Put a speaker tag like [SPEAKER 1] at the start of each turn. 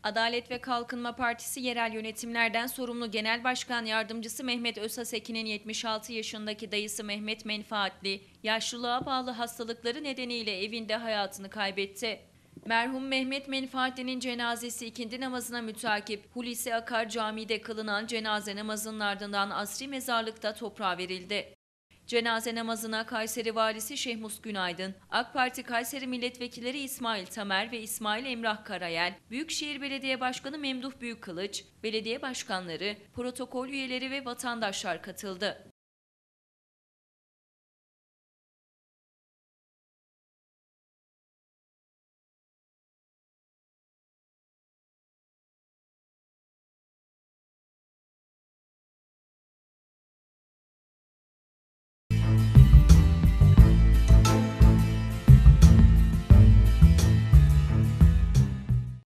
[SPEAKER 1] Adalet ve Kalkınma Partisi yerel yönetimlerden sorumlu Genel Başkan Yardımcısı Mehmet Özhaseki'nin 76 yaşındaki dayısı Mehmet Menfaatli, yaşlılığa bağlı hastalıkları nedeniyle evinde hayatını kaybetti. Merhum Mehmet Menfaatli'nin cenazesi ikindi namazına mütakip Hulusi Akar Camii'de kılınan cenaze namazının ardından asri mezarlıkta toprağa verildi. Cenaze namazına Kayseri Valisi Şehmus Günaydın, AK Parti Kayseri Milletvekilleri İsmail Tamer ve İsmail Emrah Karayel, Büyükşehir Belediye Başkanı Memduh Büyükkılıç, belediye başkanları, protokol üyeleri ve vatandaşlar katıldı.